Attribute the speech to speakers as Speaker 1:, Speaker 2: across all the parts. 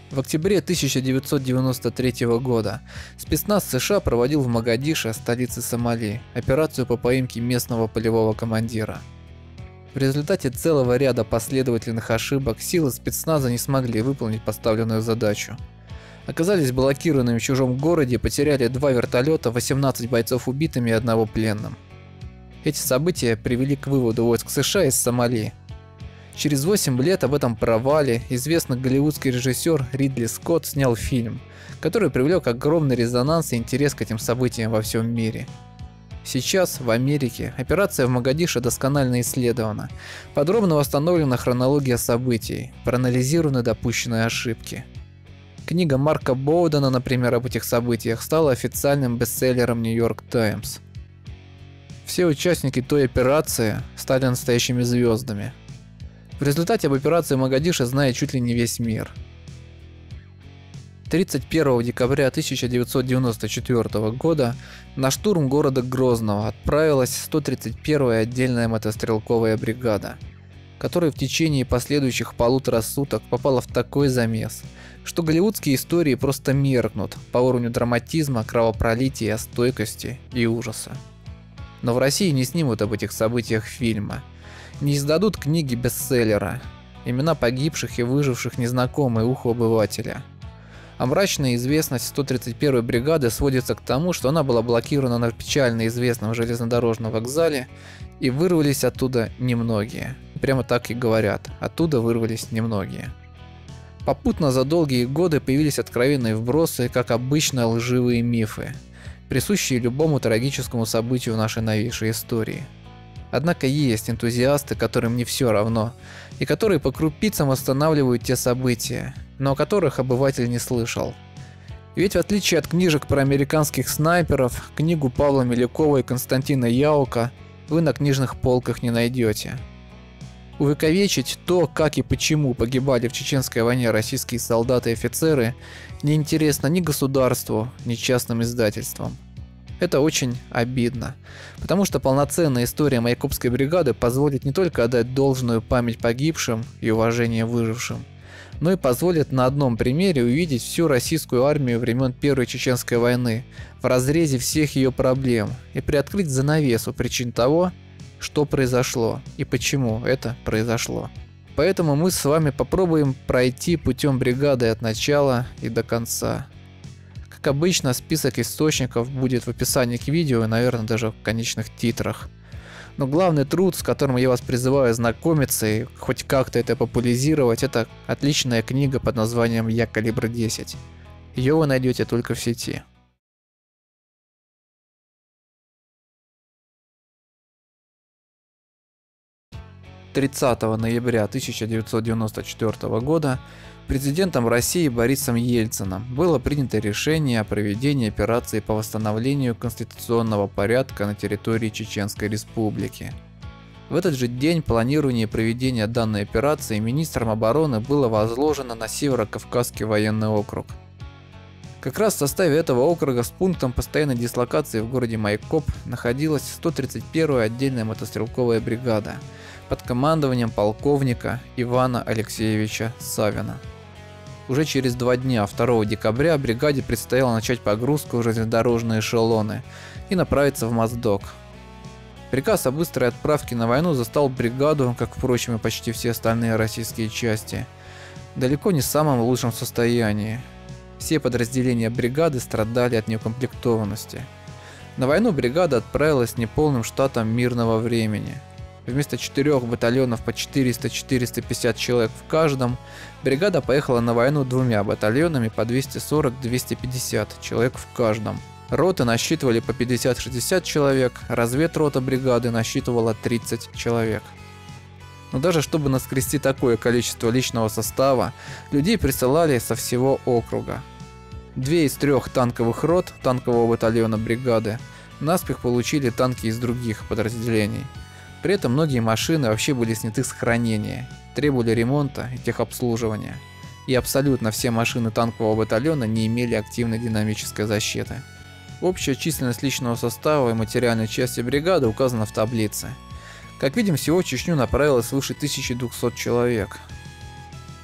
Speaker 1: В октябре 1993 года спецназ США проводил в Могадишо, столице Сомали, операцию по поимке местного полевого командира. В результате целого ряда последовательных ошибок силы спецназа не смогли выполнить поставленную задачу. Оказались блокированными в чужом городе, потеряли 2 вертолета, 18 бойцов убитыми и 1 пленным. Эти события привели к выводу войск США из Сомали. Через 8 лет об этом провале известный голливудский режиссер Ридли Скотт снял фильм, который привлек огромный резонанс и интерес к этим событиям во всем мире. Сейчас в Америке операция в Могадишо досконально исследована, подробно восстановлена хронология событий, проанализированы допущенные ошибки. Книга Марка Боудена, например, об этих событиях стала официальным бестселлером New York Times. Все участники той операции стали настоящими звездами. В результате об операции Могадишо знает чуть ли не весь мир. 31 декабря 1994 года на штурм города Грозного отправилась 131-я отдельная мотострелковая бригада, которая в течение последующих 1,5 суток попала в такой замес, что голливудские истории просто меркнут по уровню драматизма, кровопролития, стойкости и ужаса. Но в России не снимут об этих событиях фильма, не издадут книги бестселлера, имена погибших и выживших незнакомы уху обывателя. А мрачная известность 131-й бригады сводится к тому, что она была блокирована на печально известном железнодорожном вокзале, и вырвались оттуда немногие. Прямо так и говорят, оттуда вырвались немногие. Попутно за долгие годы появились откровенные вбросы, как обычно лживые мифы, присущие любому трагическому событию в нашей новейшей истории. Однако есть энтузиасты, которым не все равно, и которые по крупицам восстанавливают те события, но о которых обыватель не слышал. Ведь в отличие от книжек про американских снайперов, книгу Павла Милюкова и Константина Яука вы на книжных полках не найдете. Увековечить то, как и почему погибали в Чеченской войне российские солдаты и офицеры, не интересно ни государству, ни частным издательствам. Это очень обидно, потому что полноценная история Майкопской бригады позволит не только отдать должную память погибшим и уважение выжившим, но и позволит на одном примере увидеть всю российскую армию времен Первой Чеченской войны в разрезе всех ее проблем и приоткрыть занавесу причин того, что произошло и почему это произошло. Поэтому мы с вами попробуем пройти путем бригады от начала и до конца. Как обычно, список источников будет в описании к видео и, наверное, даже в конечных титрах. Но главный труд, с которым я вас призываю знакомиться и хоть как-то это популяризировать, это отличная книга под названием «Я калибр 10». Ее вы найдете только в сети. «30 ноября 1994 года президентом России Борисом Ельциным было принято решение о проведении операции по восстановлению конституционного порядка на территории Чеченской Республики. В этот же день планирование и проведение данной операции министром обороны было возложено на Северо-Кавказский военный округ. Как раз в составе этого округа с пунктом постоянной дислокации в городе Майкоп находилась 131-я отдельная мотострелковая бригада под командованием полковника Ивана Алексеевича Савина. Уже через 2 дня, 2 декабря, бригаде предстояло начать погрузку в железнодорожные эшелоны и направиться в Моздок. Приказ о быстрой отправке на войну застал бригаду, как, впрочем, и почти все остальные российские части, далеко не в самом лучшем состоянии. Все подразделения бригады страдали от неукомплектованности. На войну бригада отправилась неполным штатом мирного времени. Вместо 4 батальонов по 400-450 человек в каждом, бригада поехала на войну 2 батальонами по 240-250 человек в каждом. Роты насчитывали по 50-60 человек, разведрота бригады насчитывала 30 человек. Но даже чтобы наскрести такое количество личного состава, людей присылали со всего округа. 2 из 3 танковых рот танкового батальона бригады наспех получили танки из других подразделений. При этом многие машины вообще были сняты с хранения, требовали ремонта и техобслуживания. И абсолютно все машины танкового батальона не имели активной динамической защиты. Общая численность личного состава и материальной части бригады указана в таблице. Как видим, всего в Чечню направилось свыше 1200 человек.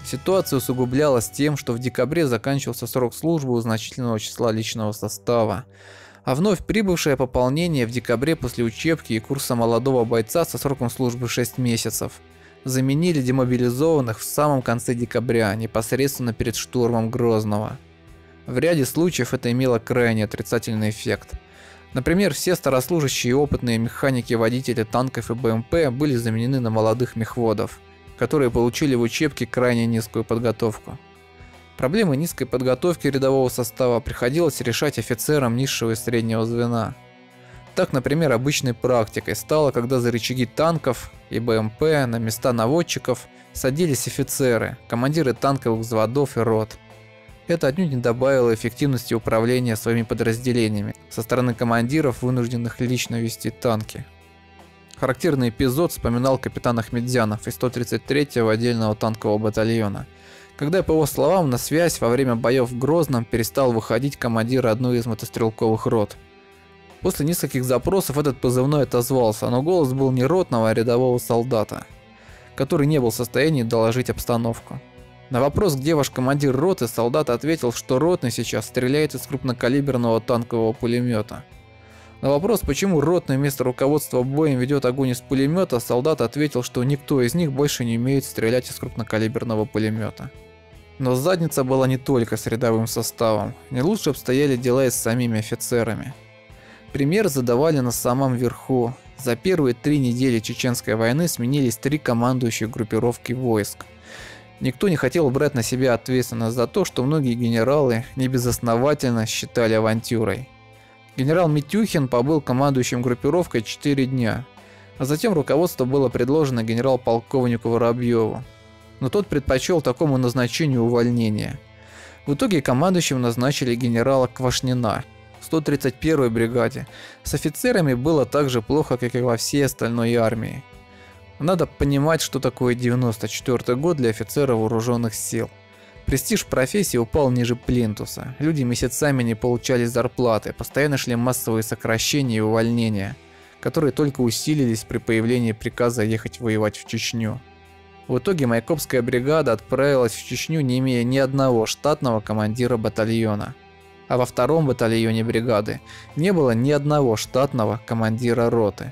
Speaker 1: Ситуация усугублялась тем, что в декабре заканчивался срок службы у значительного числа личного состава, а вновь прибывшее пополнение в декабре после учебки и курса молодого бойца со сроком службы 6 месяцев заменили демобилизованных в самом конце декабря, непосредственно перед штурмом Грозного. В ряде случаев это имело крайне отрицательный эффект. Например, все старослужащие и опытные механики-водители танков и БМП были заменены на молодых мехводов, которые получили в учебке крайне низкую подготовку. Проблемы низкой подготовки рядового состава приходилось решать офицерам низшего и среднего звена. Так, например, обычной практикой стало, когда за рычаги танков и БМП на места наводчиков садились офицеры, командиры танковых взводов и рот. Это отнюдь не добавило эффективности управления своими подразделениями со стороны командиров, вынужденных лично вести танки. Характерный эпизод вспоминал капитан Ахмедзянов из 133-го отдельного танкового батальона, когда, по его словам, на связь во время боев в Грозном перестал выходить командир одной из мотострелковых рот. После нескольких запросов этот позывной отозвался, но голос был не ротного, а рядового солдата, который не был в состоянии доложить обстановку. На вопрос, где ваш командир роты, солдат ответил, что ротный сейчас стреляет из крупнокалиберного танкового пулемета. На вопрос, почему ротный вместо руководства боем ведет огонь из пулемета, солдат ответил, что никто из них больше не умеет стрелять из крупнокалиберного пулемета. Но задница была не только с рядовым составом, не лучше обстояли дела и с самими офицерами. Пример задавали на самом верху. За первые 3 недели Чеченской войны сменились 3 командующих группировки войск. Никто не хотел брать на себя ответственность за то, что многие генералы небезосновательно считали авантюрой. Генерал Митюхин побыл командующим группировкой 4 дня, а затем руководство было предложено генерал-полковнику Воробьеву, но тот предпочел такому назначению увольнение. В итоге командующим назначили генерала Квашнина в 131-й бригаде. С офицерами было так же плохо, как и во всей остальной армии. Надо понимать, что такое 94-й год для офицеров вооруженных сил. Престиж профессии упал ниже плинтуса, люди месяцами не получали зарплаты, постоянно шли массовые сокращения и увольнения, которые только усилились при появлении приказа ехать воевать в Чечню. В итоге Майкопская бригада отправилась в Чечню, не имея ни одного штатного командира батальона. А во 2-м батальоне бригады не было ни одного штатного командира роты.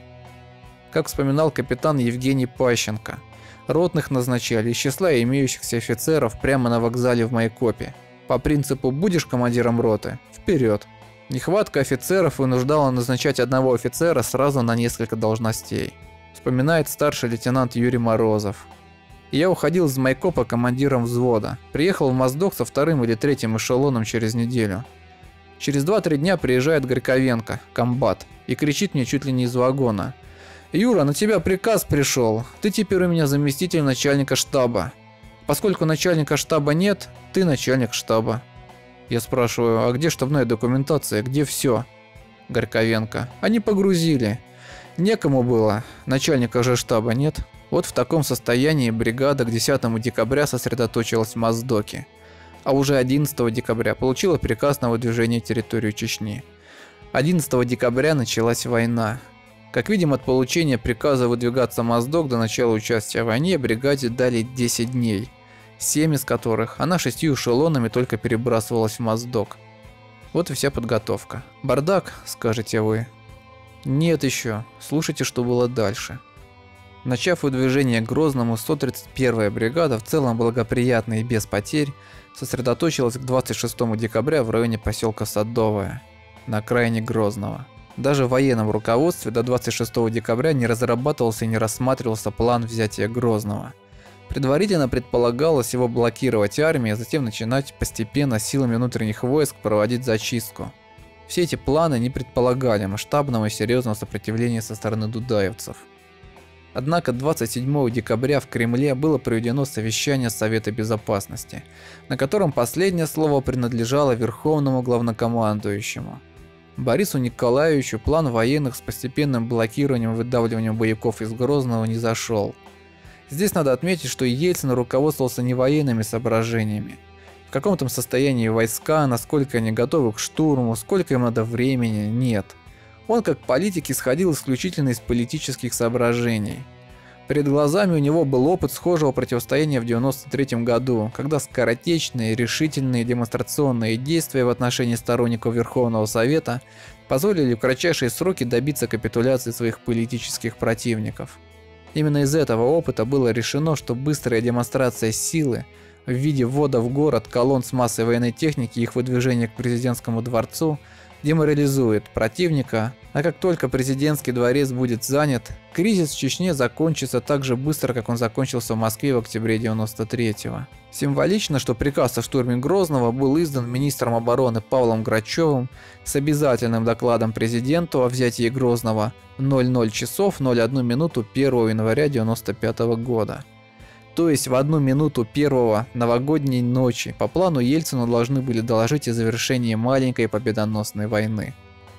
Speaker 1: Как вспоминал капитан Евгений Пащенко, ротных назначали из числа имеющихся офицеров прямо на вокзале в Майкопе. По принципу «будешь командиром роты? Вперед!». Нехватка офицеров вынуждала назначать одного офицера сразу на несколько должностей, вспоминает старший лейтенант Юрий Морозов. Я уходил из Майкопа командиром взвода, приехал в Моздок со 2-м или 3-м эшелоном через неделю. Через 2-3 дня приезжает Горьковенко, комбат, и кричит мне чуть ли не из вагона: «Юра, на тебя приказ пришел, ты теперь у меня заместитель начальника штаба. Поскольку начальника штаба нет, ты начальник штаба». Я спрашиваю: «А где штабная документация, где все?» Горьковенко: «Они погрузили. Некому было, начальника же штаба нет». Вот в таком состоянии бригада к 10 декабря сосредоточилась в Моздоке, а уже 11 декабря получила приказ на выдвижение территории Чечни. 11 декабря началась война. Как видим, от получения приказа выдвигаться в Моздок до начала участия в войне бригаде дали 10 дней, 7 из которых она 6 эшелонами только перебрасывалась в Моздок. Вот и вся подготовка. Бардак, скажете вы? Нет еще, слушайте, что было дальше. Начав выдвижение к Грозному, 131-я бригада, в целом благоприятно и без потерь, сосредоточилась к 26 декабря в районе поселка Садовое, на окраине Грозного. Даже в военном руководстве до 26 декабря не разрабатывался и не рассматривался план взятия Грозного. Предварительно предполагалось его блокировать армией, а затем начинать постепенно силами внутренних войск проводить зачистку. Все эти планы не предполагали масштабного и серьезного сопротивления со стороны дудаевцев. Однако 27 декабря в Кремле было проведено совещание Совета Безопасности, на котором последнее слово принадлежало Верховному Главнокомандующему. Борису Николаевичу план военных с постепенным блокированием и выдавливанием боевиков из Грозного не зашел. Здесь надо отметить, что Ельцин руководствовался не военными соображениями. В каком там состоянии войска, насколько они готовы к штурму, сколько им надо времени, нет. Он как политик исходил исключительно из политических соображений. Перед глазами у него был опыт схожего противостояния в 1993 году, когда скоротечные, решительные демонстрационные действия в отношении сторонников Верховного Совета позволили в кратчайшие сроки добиться капитуляции своих политических противников. Именно из этого опыта было решено, что быстрая демонстрация силы в виде ввода в город колонн с массой военной техники и их выдвижение к президентскому дворцу деморализует противника, а как только президентский дворец будет занят, кризис в Чечне закончится так же быстро, как он закончился в Москве в октябре 1993-го. Символично, что приказ о штурме Грозного был издан министром обороны Павлом Грачевым с обязательным докладом президенту о взятии Грозного в 00 часов 01 минуту 1 января 1995 года. То есть в 1 минуту первого новогодней ночи по плану Ельцину должны были доложить о завершении маленькой победоносной войны.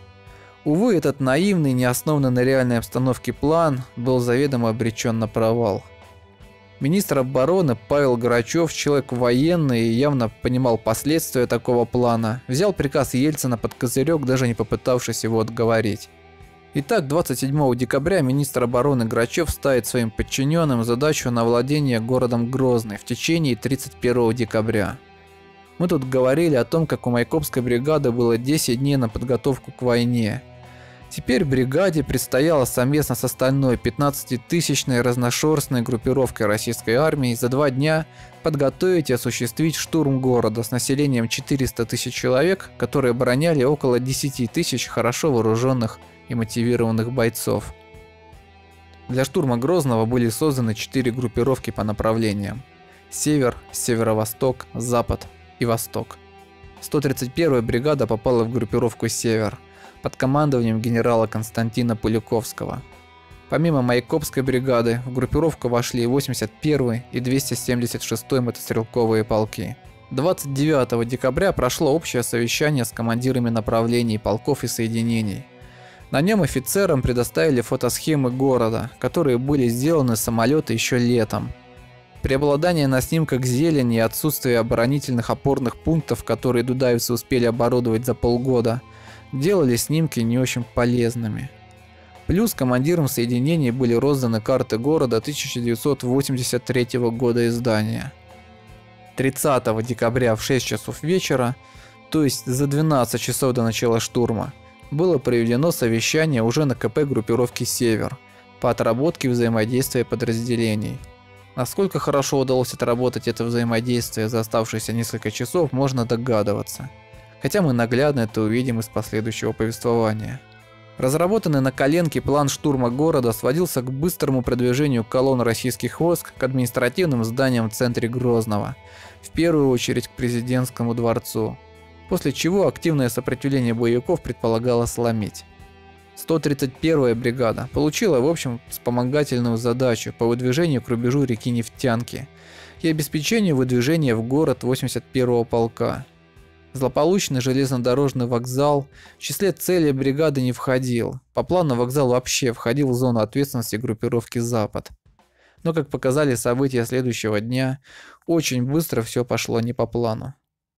Speaker 1: Увы, этот наивный, не основанный на реальной обстановке план был заведомо обречен на провал. Министр обороны Павел Грачев, человек военный и явно понимал последствия такого плана, взял приказ Ельцина под козырек, даже не попытавшись его отговорить. Итак, 27 декабря министр обороны Грачев ставит своим подчиненным задачу на владение городом Грозный в течение 31 декабря. Мы тут говорили о том, как у Майкопской бригады было 10 дней на подготовку к войне. Теперь бригаде предстояло совместно с остальной 15-тысячной разношерстной группировкой российской армии за 2 дня подготовить и осуществить штурм города с населением 400 тысяч человек, которые обороняли около 10 тысяч хорошо вооруженных и мотивированных бойцов. Для штурма Грозного были созданы 4 группировки по направлениям: север, северо-восток, запад и восток. 131-я бригада попала в группировку «Север» под командованием генерала Константина Пуликовского. Помимо Майкопской бригады в группировку вошли 81-й и 276-й мотострелковые полки. 29 декабря прошло общее совещание с командирами направлений полков и соединений. На нем офицерам предоставили фотосхемы города, которые были сделаны с самолета еще летом. Преобладание на снимках зелени и отсутствие оборонительных опорных пунктов, которые дудаевцы успели оборудовать за полгода, делали снимки не очень полезными. Плюс командирам соединений были розданы карты города 1983 года издания. 30 декабря в 6 часов вечера, то есть за 12 часов до начала штурма, было проведено совещание уже на КП группировки «Север» по отработке взаимодействия подразделений. Насколько хорошо удалось отработать это взаимодействие за оставшиеся несколько часов, можно догадываться. Хотя мы наглядно это увидим из последующего повествования. Разработанный на коленке план штурма города сводился к быстрому продвижению колонн российских войск к административным зданиям в центре Грозного, в первую очередь к президентскому дворцу, после чего активное сопротивление боевиков предполагало сломить. 131-я бригада получила в общем вспомогательную задачу по выдвижению к рубежу реки Нефтянки и обеспечению выдвижения в город 81-го полка. Злополучный железнодорожный вокзал в числе целей бригады не входил. По плану вокзал вообще входил в зону ответственности группировки «Запад». Но, как показали события следующего дня, очень быстро все пошло не по плану.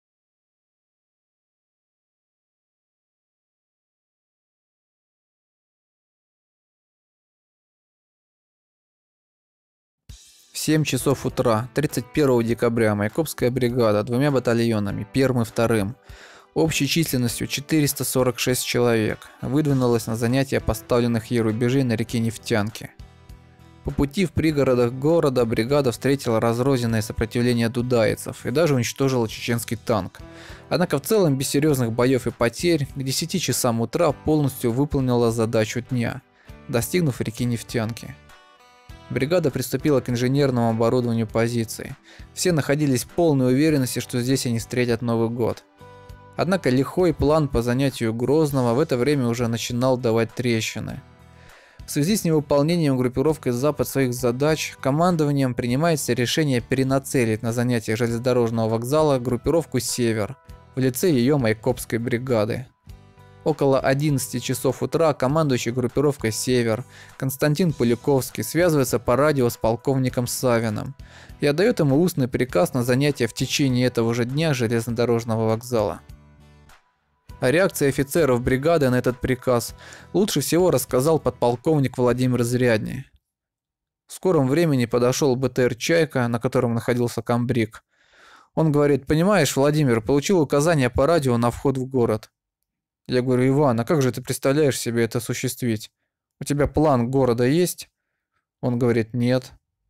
Speaker 1: В 7 часов утра 31 декабря Майкопская бригада 2 батальонами, 1-м и 2-м, общей численностью 446 человек, выдвинулась на занятие поставленных ей рубежей на реке Нефтянки. По пути в пригородах города бригада встретила разрозненное сопротивление дудаевцев и даже уничтожила чеченский танк. Однако в целом без серьезных боев и потерь к 10 часам утра полностью выполнила задачу дня, достигнув реки Нефтянки. Бригада приступила к инженерному оборудованию позиций. Все находились в полной уверенности, что здесь они встретят Новый год. Однако лихой план по занятию Грозного в это время уже начинал давать трещины. В связи с невыполнением группировкой «Запад» своих задач, командованием принимается решение перенацелить на занятие железнодорожного вокзала группировку «Север» в лице ее Майкопской бригады. Около 11 часов утра командующий группировкой «Север» Константин Пуликовский связывается по радио с полковником Савиным и отдает ему устный приказ на занятие в течение этого же дня железнодорожного вокзала. О реакции офицеров бригады на этот приказ лучше всего рассказал подполковник Владимир Зрядний. В скором времени подошел БТР «Чайка», на котором находился комбриг. Он говорит: «Понимаешь, Владимир, получил указание по радио на вход в город». Я говорю: «Иван, а как же ты представляешь себе это осуществить? У тебя план города есть?» Он говорит: «Нет».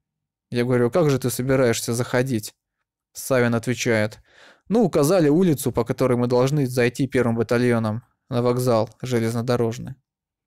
Speaker 1: Я говорю: «Как же ты собираешься заходить?» Савин отвечает: «Ну, указали улицу, по которой мы должны зайти первым батальоном на вокзал железнодорожный».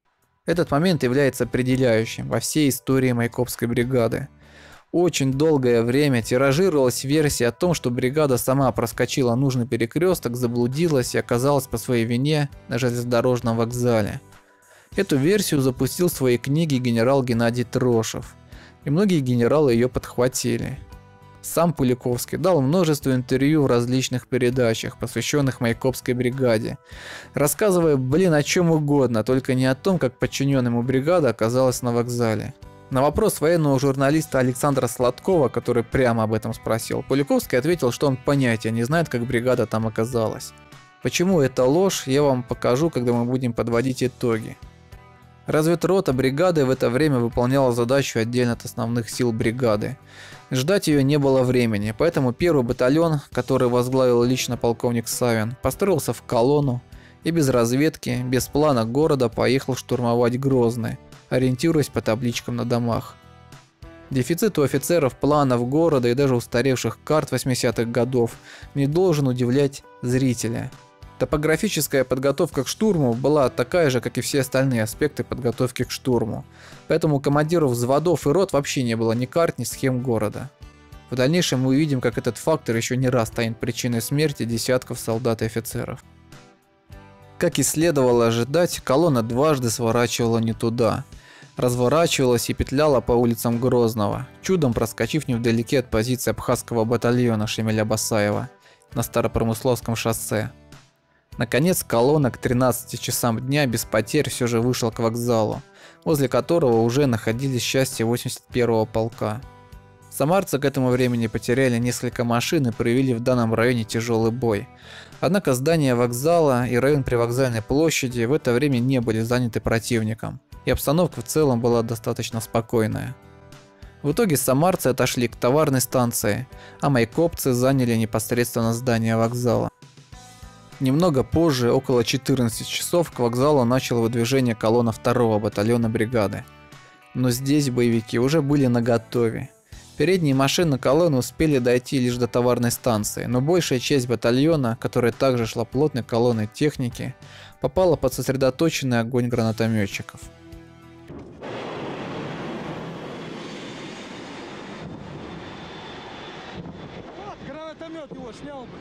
Speaker 1: Этот момент является определяющим во всей истории Майкопской бригады. Очень долгое время тиражировалась версия о том, что бригада сама проскочила нужный перекресток, заблудилась и оказалась по своей вине на железнодорожном вокзале. Эту версию запустил в своей книге генерал Геннадий Трошев, и многие генералы ее подхватили. Сам Пуликовский дал множество интервью в различных передачах, посвященных Майкопской бригаде, рассказывая, о чем угодно, только не о том, как подчиненный ему бригада оказалась на вокзале. На вопрос военного журналиста Александра Сладкова, который прямо об этом спросил, Пуликовский ответил, что он понятия не знает, как бригада там оказалась. Почему это ложь, я вам покажу, когда мы будем подводить итоги. Разведрота бригады в это время выполняла задачу отдельно от основных сил бригады. Ждать ее не было времени, поэтому первый батальон, который возглавил лично полковник Савин, построился в колонну и без разведки, без плана города поехал штурмовать Грозный, ориентируясь по табличкам на домах. Дефицит у офицеров планов города и даже устаревших карт 80-х годов не должен удивлять зрителя. Топографическая подготовка к штурму была такая же, как и все остальные аспекты подготовки к штурму, поэтому у командиров взводов и рот вообще не было ни карт, ни схем города. В дальнейшем мы увидим, как этот фактор еще не раз станет причиной смерти десятков солдат и офицеров. Как и следовало ожидать, колонна дважды сворачивала не туда, разворачивалась и петляла по улицам Грозного, чудом проскочив невдалеке от позиции абхазского батальона Шемеля Басаева на Старопромысловском шоссе. Наконец колонна к 13 часам дня без потерь все же вышла к вокзалу, возле которого уже находились части 81-го полка. Самарцы к этому времени потеряли несколько машин и провели в данном районе тяжелый бой. Однако здание вокзала и район Привокзальной площади в это время не были заняты противником, и обстановка в целом была достаточно спокойная. В итоге самарцы отошли к товарной станции, а майкопцы заняли непосредственно здание вокзала. Немного позже, около 14 часов, к вокзалу начало выдвижение колонна 2-го батальона бригады. Но здесь боевики уже были наготове. Передние машины колонны успели дойти лишь до товарной станции, но большая часть батальона, которая также шла плотной колонной техники, попала под сосредоточенный огонь гранатометчиков.
Speaker 2: Вот, гранатомет его снял бы.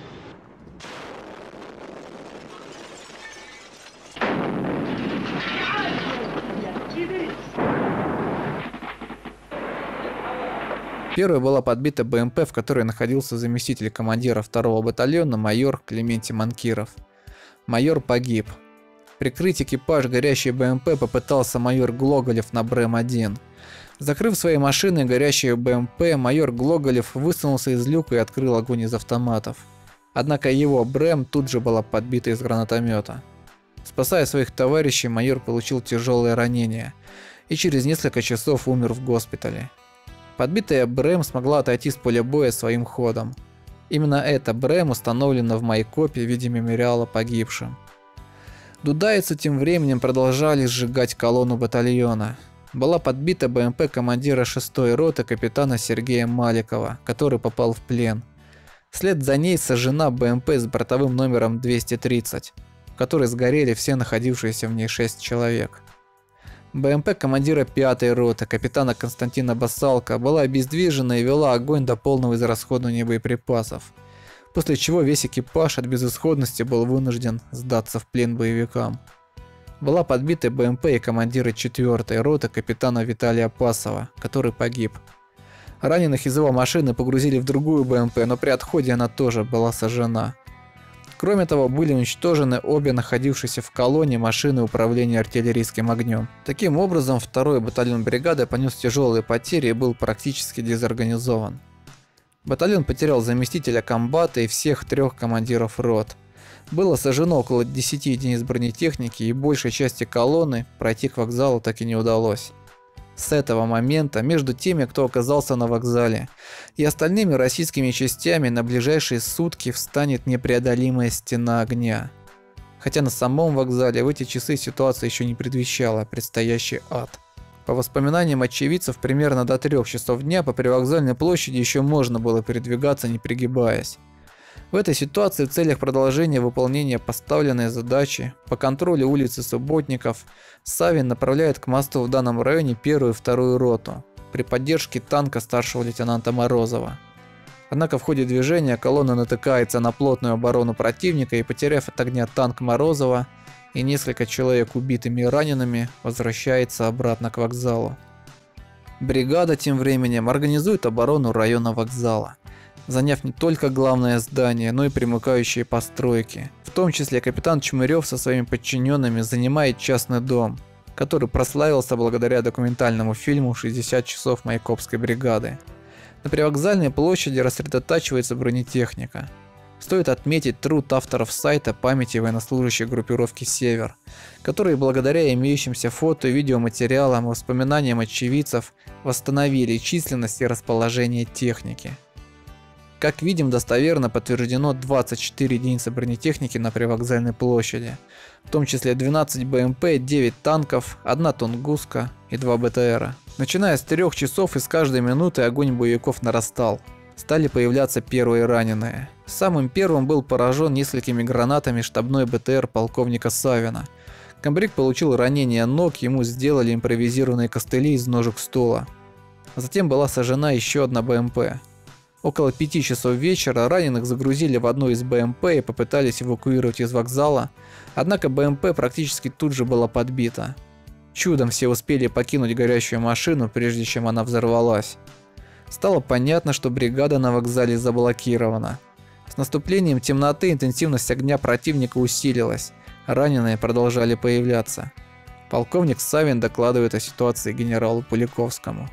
Speaker 1: Первой была подбита БМП, в которой находился заместитель командира 2-го батальона майор Клементий Манкиров. Майор погиб. Прикрыть экипаж горящей БМП попытался майор Глоголев на БРЭМ-1. Закрыв своей машиной горящую БМП, майор Глоголев высунулся из люка и открыл огонь из автоматов. Однако его БРЭМ тут же была подбита из гранатомета. Спасая своих товарищей, майор получил тяжелое ранение и через несколько часов умер в госпитале. Подбитая БРЭМ смогла отойти с поля боя своим ходом. Именно эта БРЭМ установлена в Майкопе в виде мемориала погибшим. Дудайцы тем временем продолжали сжигать колонну батальона. Была подбита БМП командира 6-й роты капитана Сергея Маликова, который попал в плен. Вслед за ней сожжена БМП с бортовым номером 230, в которой сгорели все находившиеся в ней 6 человек. БМП командира 5-й роты капитана Константина Басалко была обездвижена и вела огонь до полного израсходования боеприпасов, после чего весь экипаж от безысходности был вынужден сдаться в плен боевикам. Была подбита БМП и командира 4-й роты капитана Виталия Пасова, который погиб. Раненых из его машины погрузили в другую БМП, но при отходе она тоже была сожжена. Кроме того, были уничтожены обе находившиеся в колонне машины управления артиллерийским огнем. Таким образом, 2-й батальон бригады понес тяжелые потери и был практически дезорганизован. Батальон потерял заместителя комбата и всех 3 командиров рот. Было сожжено около 10 единиц бронетехники, и большей части колонны пройти к вокзалу так и не удалось. С этого момента между теми, кто оказался на вокзале, и остальными российскими частями на ближайшие сутки встанет непреодолимая стена огня. Хотя на самом вокзале в эти часы ситуация еще не предвещала предстоящий ад. По воспоминаниям очевидцев, примерно до 3 часов дня по привокзальной площади еще можно было передвигаться, не пригибаясь. В этой ситуации в целях продолжения выполнения поставленной задачи по контролю улицы Субботников Савин направляет к мосту в данном районе 1-ю и 2-ю роту при поддержке танка старшего лейтенанта Морозова. Однако в ходе движения колонна натыкается на плотную оборону противника и, потеряв от огня танк Морозова и несколько человек убитыми и ранеными, возвращается обратно к вокзалу. Бригада тем временем организует оборону района вокзала, заняв не только главное здание, но и примыкающие постройки. В том числе капитан Чмырев со своими подчиненными занимает частный дом, который прославился благодаря документальному фильму «60 часов Майкопской бригады». На привокзальной площади рассредотачивается бронетехника. Стоит отметить труд авторов сайта памяти военнослужащих группировки «Север», которые благодаря имеющимся фото и видеоматериалам и воспоминаниям очевидцев восстановили численность и расположение техники. Как видим, достоверно подтверждено 24 единицы бронетехники на привокзальной площади, в том числе 12 БМП, 9 танков, 1 Тунгуска и 2 БТРа. Начиная с 3 часов и с каждой минуты огонь боевиков нарастал. Стали появляться первые раненые. Самым первым был поражен несколькими гранатами штабной БТР полковника Савина. Комбриг получил ранение ног, ему сделали импровизированные костыли из ножек стула. Затем была сожжена еще одна БМП. Около 5 часов вечера раненых загрузили в одну из БМП и попытались эвакуировать из вокзала, однако БМП практически тут же была подбита. Чудом все успели покинуть горящую машину, прежде чем она взорвалась. Стало понятно, что бригада на вокзале заблокирована. С наступлением темноты интенсивность огня противника усилилась, раненые продолжали появляться. Полковник Савин докладывает о ситуации генералу Пуликовскому.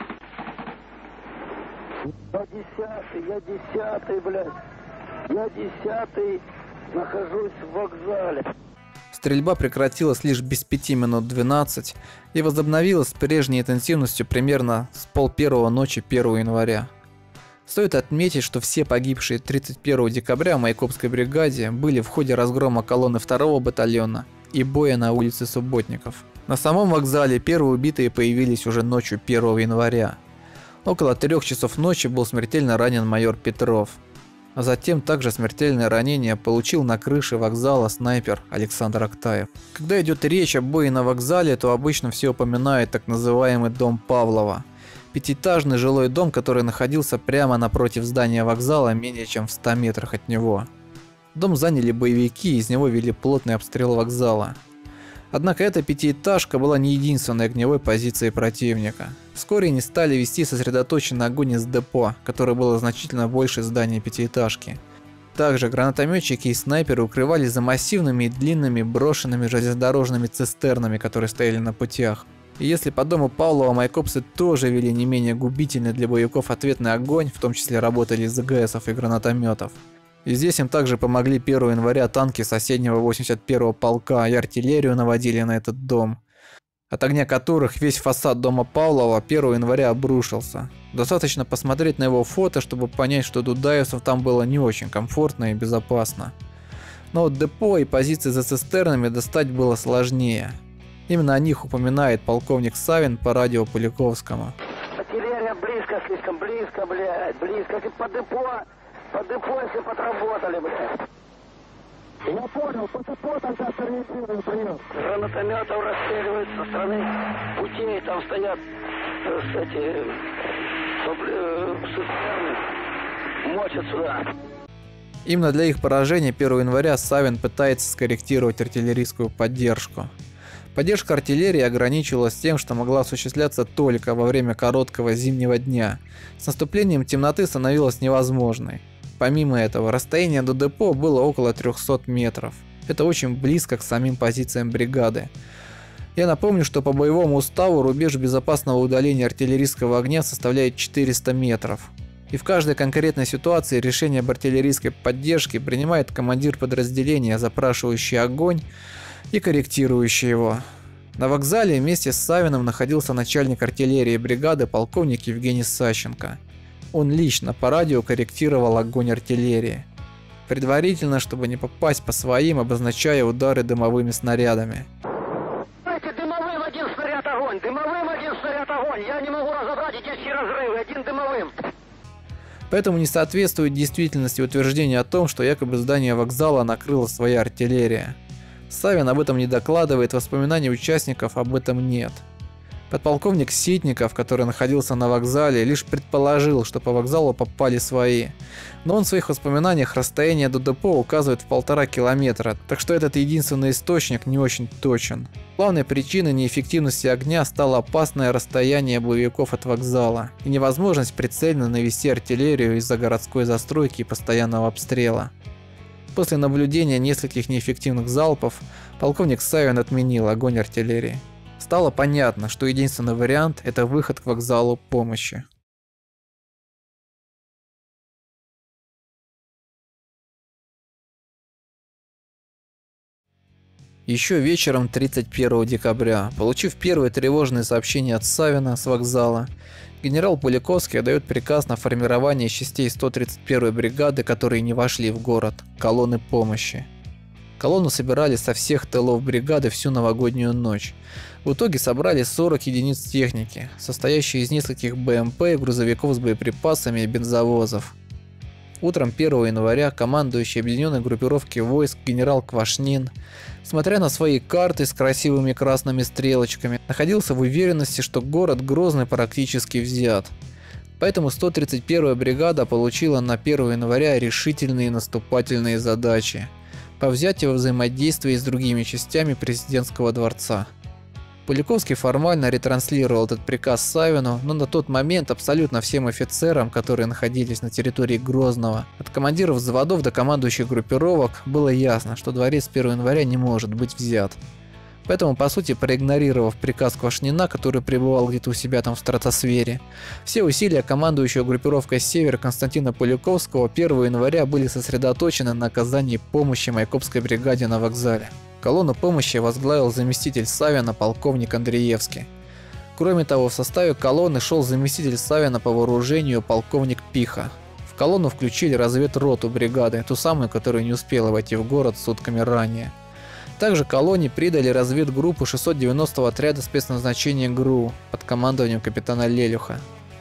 Speaker 3: Я десятый, блядь. Я 10-й нахожусь в вокзале.
Speaker 1: Стрельба прекратилась лишь без 5 минут 12 и возобновилась с прежней интенсивностью примерно с 12:30 ночи 1 января. Стоит отметить, что все погибшие 31 декабря в Майкопской бригаде были в ходе разгрома колонны 2-го батальона и боя на улице Субботников. На самом вокзале первые убитые появились уже ночью 1 января. Около 3 часов ночи был смертельно ранен майор Петров. А затем также смертельное ранение получил на крыше вокзала снайпер Александр Актаев. Когда идет речь о бое на вокзале, то обычно все упоминают так называемый дом Павлова. Пятиэтажный жилой дом, который находился прямо напротив здания вокзала, менее чем в 100 метрах от него. Дом заняли боевики, из него вели плотный обстрел вокзала. Однако эта пятиэтажка была не единственной огневой позицией противника. Вскоре они стали вести сосредоточенный огонь из депо, которое было значительно больше здания пятиэтажки. Также гранатометчики и снайперы укрывались за массивными и длинными брошенными железнодорожными цистернами, которые стояли на путях. И если по дому Павлова майкопцы тоже вели не менее губительный для боевиков ответный огонь, в том числе работали из ЗГСов и гранатометов. И здесь им также помогли 1 января танки соседнего 81-го полка и артиллерию наводили на этот дом, от огня которых весь фасад дома Павлова 1 января обрушился. Достаточно посмотреть на его фото, чтобы понять, что дудаевцам там было не очень комфортно и безопасно. Но вот депо и позиции за цистернами достать было сложнее. Именно о них упоминает полковник Савин по радио Пуликовскому.
Speaker 3: Артиллерия близко, слишком близко, блядь, близко. По депо все подработали, блядь. Я понял, по депо тогда сориентирую прием. Гранатометов расстреливают со стороны путей, там стоят цистерны, мочат сюда.
Speaker 1: Именно для их поражения 1 января Савин пытается скорректировать артиллерийскую поддержку. Поддержка артиллерии ограничивалась тем, что могла осуществляться только во время короткого зимнего дня. С наступлением темноты становилась невозможной. Помимо этого, расстояние до депо было около 300 метров. Это очень близко к самим позициям бригады. Я напомню, что по боевому уставу рубеж безопасного удаления артиллерийского огня составляет 400 метров. И в каждой конкретной ситуации решение об артиллерийской поддержке принимает командир подразделения, запрашивающий огонь и корректирующий его. На вокзале вместе с Савиным находился начальник артиллерии бригады полковник Евгений Сащенко. Он лично по радио корректировал огонь артиллерии, предварительно, чтобы не попасть по своим, обозначая удары дымовыми снарядами.
Speaker 3: Дымовым один снаряд огонь, дымовым один снаряд огонь. Я не могу разобрать эти разрывы, один дымовым.
Speaker 1: Поэтому не соответствует действительности утверждение о том, что якобы здание вокзала накрыла своя артиллерия. Савин об этом не докладывает, воспоминаний участников об этом нет. Подполковник Ситников, который находился на вокзале, лишь предположил, что по вокзалу попали свои. Но он в своих воспоминаниях расстояние до депо указывает в 1,5 километра, так что этот единственный источник не очень точен. Главной причиной неэффективности огня стало опасное расстояние боевиков от вокзала и невозможность прицельно навести артиллерию из-за городской застройки и постоянного обстрела. После наблюдения нескольких неэффективных залпов, полковник Савин отменил огонь артиллерии. Стало понятно, что единственный вариант – это выход к вокзалу помощи. Еще вечером 31 декабря, получив первые тревожные сообщения от Савина с вокзала, генерал Пуликовский отдает приказ на формирование частей 131-й бригады, которые не вошли в город, колонны помощи. Колонну собирали со всех тылов бригады всю новогоднюю ночь. В итоге собрали 40 единиц техники, состоящие из нескольких БМП, грузовиков с боеприпасами и бензовозов. Утром 1 января командующий объединенной группировки войск генерал Квашнин, смотря на свои карты с красивыми красными стрелочками, находился в уверенности, что город Грозный практически взят. Поэтому 131-я бригада получила на 1 января решительные наступательные задачи по взятию взаимодействия с другими частями президентского дворца. Пуликовский формально ретранслировал этот приказ Савину, но на тот момент абсолютно всем офицерам, которые находились на территории Грозного, от командиров взводов до командующих группировок, было ясно, что дворец 1 января не может быть взят. Поэтому, по сути, проигнорировав приказ Квашнина, который пребывал где-то у себя там в стратосфере, все усилия командующего группировкой «Север» Константина Пуликовского 1 января были сосредоточены на оказании помощи Майкопской бригаде на вокзале. Колонну помощи возглавил заместитель Савина полковник Андреевский. Кроме того, в составе колонны шел заместитель Савина по вооружению полковник Пиха. В колонну включили разведроту бригады, ту самую, которая не успела войти в город сутками ранее. Также колонне придали разведгруппу 690-го отряда спецназначения ГРУ под командованием капитана Лелюха.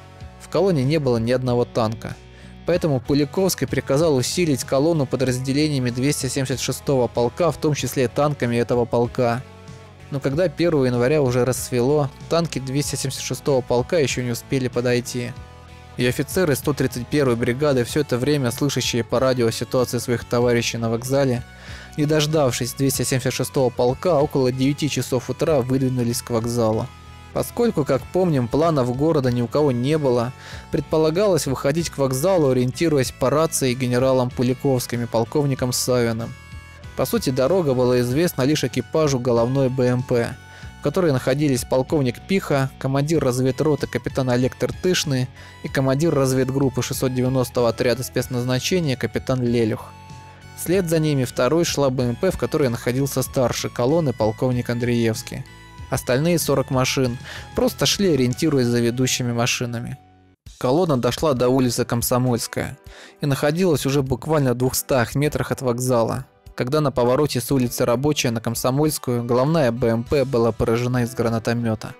Speaker 1: В колонне не было ни одного танка. Поэтому Пуликовский приказал усилить колонну подразделениями 276-го полка, в том числе танками этого полка. Но когда 1 января уже рассвело, танки 276-го полка еще не успели подойти. И офицеры 131-й бригады, все это время слышащие по радио ситуации своих товарищей на вокзале, не дождавшись 276-го полка, около 9 часов утра выдвинулись к вокзалу. Поскольку, как помним, планов города ни у кого не было, предполагалось выходить к вокзалу, ориентируясь по рации генералом Пуликовским и полковником Савиным. По сути, дорога была известна лишь экипажу головной БМП, в которой находились полковник Пиха, командир разведроты капитан Олег Тыртышный и командир разведгруппы 690-го отряда спецназначения капитан Лелюх. Вслед за ними второй шла БМП, в которой находился старший колонны полковник Андреевский. Остальные 40 машин просто шли, ориентируясь за ведущими машинами. Колонна дошла до улицы Комсомольская и находилась уже буквально в 200 метрах от вокзала, когда на повороте с улицы Рабочая на Комсомольскую головная БМП была поражена из гранатомета.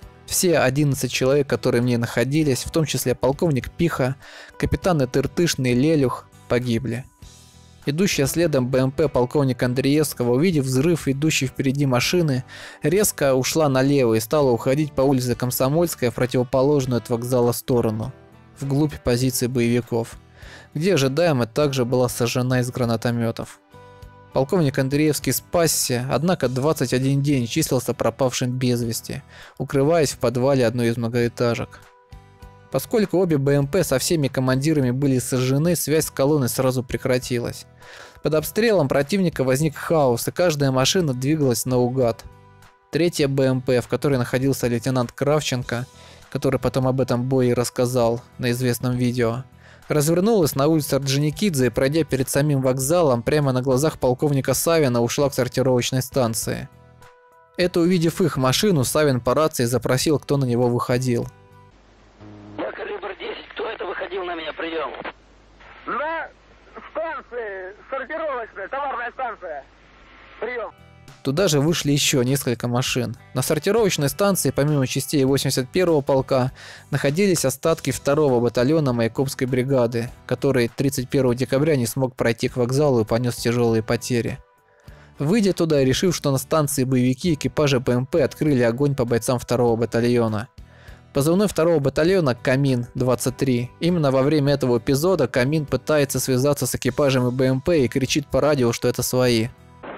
Speaker 1: Все 11 человек, которые в ней находились, в том числе полковник Пиха, капитаны Тыртышный и Лелюх, погибли. Идущая следом БМП полковника Андреевского, увидев взрыв идущей впереди машины, резко ушла налево и стала уходить по улице Комсомольская в противоположную от вокзала сторону, вглубь позиций боевиков, где ожидаемо также была сожжена из гранатометов. Полковник Андреевский спасся, однако 21 день числился пропавшим без вести, укрываясь в подвале одной из многоэтажек. Поскольку обе БМП со всеми командирами были сожжены, связь с колонной сразу прекратилась. Под обстрелом противника возник хаос, и каждая машина двигалась наугад. Третья БМП, в которой находился лейтенант Кравченко, который потом об этом бое рассказал на известном видео, развернулась на улице Орджоникидзе и, пройдя перед самим вокзалом, прямо на глазах полковника Савина ушла к сортировочной станции. Это увидев их машину, Савин по рации запросил, кто на него выходил.
Speaker 3: Я калибр 10, кто это выходил на меня, прием?
Speaker 2: На станции, сортировочная, товарная станция. Прием.
Speaker 1: Туда же вышли еще несколько машин. На сортировочной станции, помимо частей 81-го полка, находились остатки 2-го батальона Майкопской бригады, который 31 декабря не смог пройти к вокзалу и понес тяжелые потери. Выйдя туда и решив, что на станции боевики, экипажи БМП открыли огонь по бойцам 2-го батальона. Позывной 2-го батальона «Камин-23». Именно во время этого эпизода Камин пытается связаться с экипажем и БМП и кричит по радио, что это свои.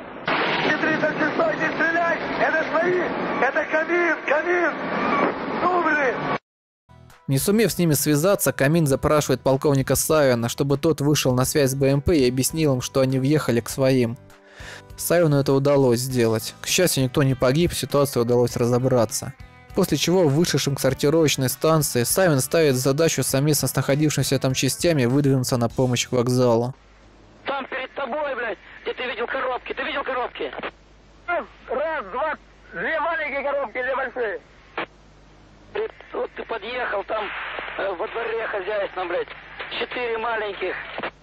Speaker 2: Не стреляй! Это свои! Это Камин! Ну, блин!
Speaker 1: Не сумев с ними связаться, Камин запрашивает полковника Савина, чтобы тот вышел на связь с БМП и объяснил им, что они въехали к своим. Савину это удалось сделать. К счастью, никто не погиб, ситуацию удалось разобраться. После чего, вышедшим к сортировочной станции, Савин ставит задачу совместно с находившимися там частями выдвинуться на помощь к вокзалу.
Speaker 3: Там перед тобой, блядь, где ты видел коробки. Ты видел коробки?
Speaker 2: Раз, два, две маленькие коробки, две большие.
Speaker 3: Вот ты подъехал, там во дворе хозяйственном, блядь, 4 маленьких.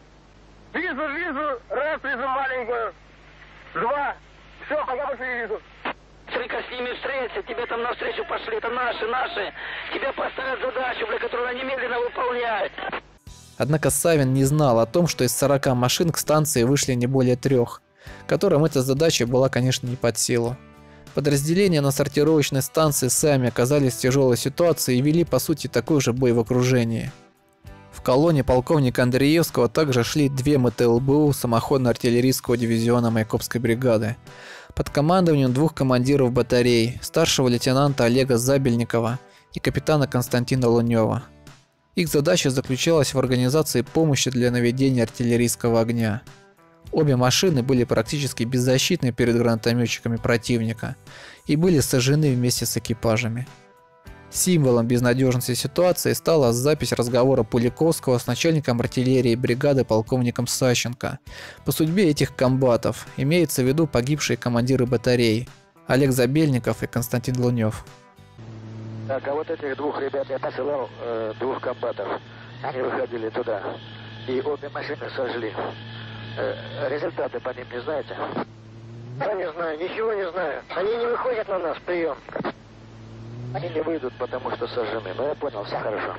Speaker 2: Вижу, раз вижу маленькую. Два. Все, пока больше не вижу.
Speaker 3: Смотри-ка, с ними встретиться, тебе там навстречу пошли, это наши. Тебе поставят задачу, блядь, которую надо немедленно выполнять.
Speaker 1: Однако Савин не знал о том, что из 40 машин к станции вышли не более 3, которым эта задача была, конечно, не под силу. Подразделения на сортировочной станции сами оказались в тяжелой ситуации и вели, по сути, такой же бой в окружении. В колонне полковника Андреевского также шли 2 МТЛБУ самоходно-артиллерийского дивизиона Майкопской бригады под командованием 2 командиров батарей, старшего лейтенанта Олега Забельникова и капитана Константина Лунева. Их задача заключалась в организации помощи для наведения артиллерийского огня. Обе машины были практически беззащитны перед гранатометчиками противника и были сожжены вместе с экипажами. Символом безнадежности ситуации стала запись разговора Пуликовского с начальником артиллерии бригады полковником Сащенко. По судьбе этих комбатов имеется в виду погибшие командиры батарей Олег Забельников и Константин Лунев.
Speaker 3: Так, а вот этих 2 ребят я посылал, 2 комбатов. Они выходили туда, и обе машины сожгли. Результаты по ним не знаете?
Speaker 2: Я не знаю, ничего не знаю. Они не выходят на нас, прием.
Speaker 3: Они не выйдут, потому что сожжены. Но я понял, все хорошо.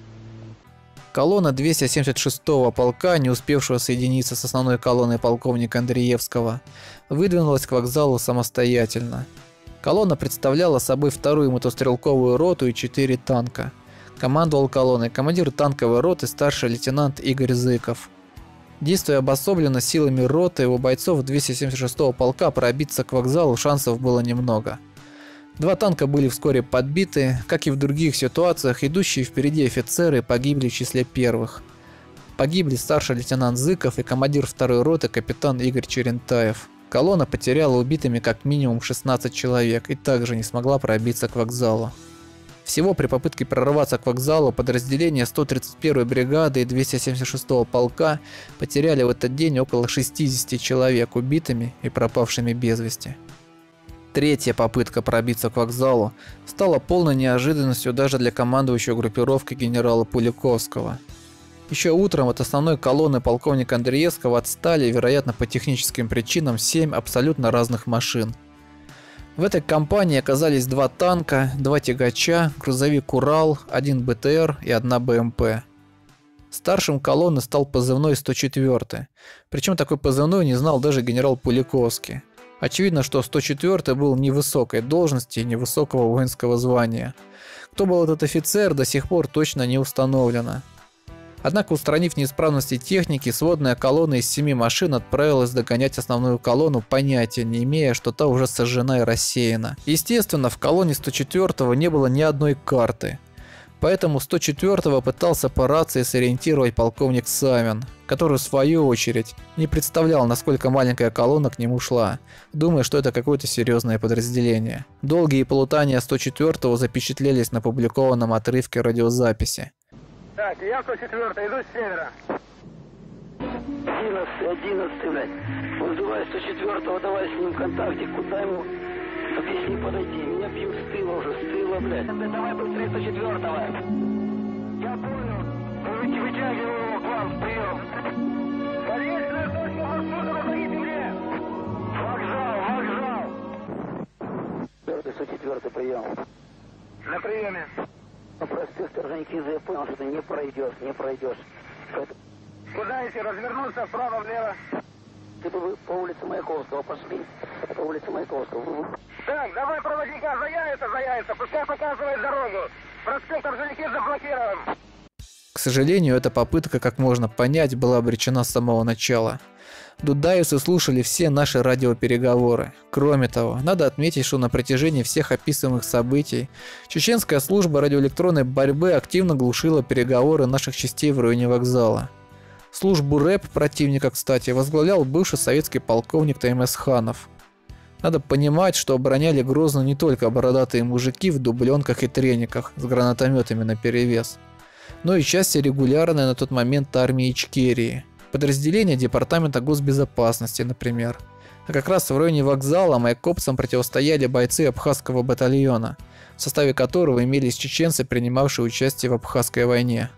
Speaker 1: Колонна 276-го полка, не успевшего соединиться с основной колонной полковника Андреевского, выдвинулась к вокзалу самостоятельно. Колонна представляла собой 2-ю мотострелковую роту и 4 танка. Командовал колонной командир танковой роты старший лейтенант Игорь Зыков. Действуя обособленно силами роты, у бойцов 276-го полка пробиться к вокзалу шансов было немного. 2 танка были вскоре подбиты, как и в других ситуациях, идущие впереди офицеры погибли в числе первых. Погибли старший лейтенант Зыков и командир 2-й роты капитан Игорь Черентаев. Колонна потеряла убитыми как минимум 16 человек и также не смогла пробиться к вокзалу. Всего при попытке прорваться к вокзалу подразделения 131-й бригады и 276-го полка потеряли в этот день около 60 человек убитыми и пропавшими без вести. 3-я попытка пробиться к вокзалу стала полной неожиданностью даже для командующего группировкой генерала Пуликовского. Еще утром от основной колонны полковника Андреевского отстали, вероятно по техническим причинам, 7 абсолютно разных машин. В этой компании оказались 2 танка, 2 тягача, грузовик «Урал», 1 БТР и 1 БМП. Старшим колонны стал позывной 104-й, причем такой позывной не знал даже генерал Пуликовский. Очевидно, что 104-й был невысокой должности и невысокого воинского звания. Кто был этот офицер, до сих пор точно не установлено. Однако, устранив неисправности техники, сводная колонна из 7 машин отправилась догонять основную колонну, понятия не имея, что та уже сожжена и рассеяна. Естественно, в колонне 104-го не было ни одной карты. Поэтому 104-го пытался по рации сориентировать полковник Савин, который в свою очередь не представлял, насколько маленькая колонна к нему шла, думая, что это какое-то серьезное подразделение. Долгие плутания 104-го запечатлелись на опубликованном отрывке радиозаписи.
Speaker 2: Так, я 104-й, иду с севера.
Speaker 3: 11, блядь. Вызывай 104-го, давай с ним в контакте. Куда ему Подойди, подойди, меня бьют с тыла уже, с тыла, блядь. Давай быстрее 104-го. Я понял. Вытягивай его к вам, прием. Конечная точка маршрута, помогите мне. Вокзал. 104-й прием.
Speaker 2: На приеме.
Speaker 3: Прости, Сторженькидзе, я понял, что ты не пройдешь.
Speaker 2: Куда идти? Развернуться вправо-влево?
Speaker 3: Ты бы по улице Маяковского пошли. По улице Маяковского.
Speaker 2: Так, давай проводника за яйца. Пускай показывает дорогу. Проспект Орджоникидзе заблокирован.
Speaker 1: К сожалению, эта попытка, как можно понять, была обречена с самого начала. Дудаевцы слушали все наши радиопереговоры. Кроме того, надо отметить, что на протяжении всех описываемых событий чеченская служба радиоэлектронной борьбы активно глушила переговоры наших частей в районе вокзала. Службу РЭП противника, кстати, возглавлял бывший советский полковник Таймес Ханов. Надо понимать, что обороняли Грозную не только бородатые мужики в дубленках и трениках с гранатометами наперевес, но и части регулярной на тот момент армии Ичкерии, подразделения Департамента госбезопасности, например. А как раз в районе вокзала майкопцам противостояли бойцы Абхазского батальона, в составе которого имелись чеченцы, принимавшие участие в Абхазской войне.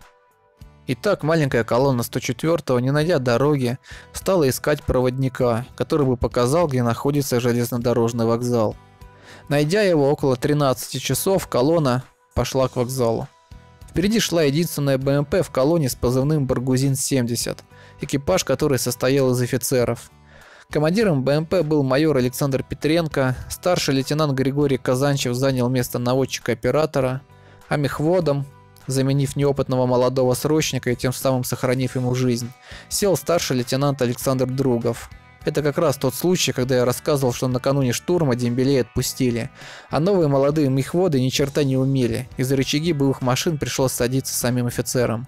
Speaker 1: Итак, маленькая колонна 104-го, не найдя дороги, стала искать проводника, который бы показал, где находится железнодорожный вокзал. Найдя его около 13 часов, колонна пошла к вокзалу. Впереди шла единственная БМП в колонне с позывным «Баргузин-70», экипаж которой состоял из офицеров. Командиром БМП был майор Александр Петренко, старший лейтенант Григорий Казанчев занял место наводчика-оператора, а мехводом, заменив неопытного молодого срочника и тем самым сохранив ему жизнь, сел старший лейтенант Александр Другов. Это как раз тот случай, когда я рассказывал, что накануне штурма дембелей отпустили, а новые молодые мехводы ни черта не умели, и за рычаги боевых машин пришлось садиться самим офицерам.